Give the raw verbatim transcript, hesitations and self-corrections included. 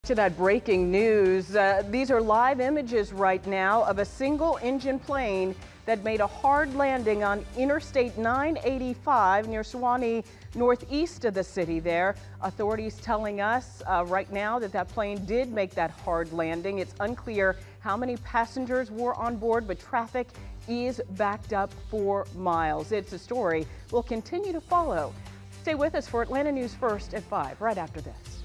To that breaking news, uh, these are live images right now of a single engine plane that made a hard landing on Interstate nine eighty-five near Suwanee, northeast of the city there. Authorities telling us uh, right now that that plane did make that hard landing. It's unclear how many passengers were on board, but traffic is backed up for miles. It's a story we'll continue to follow. Stay with us for Atlanta News First at five, right after this.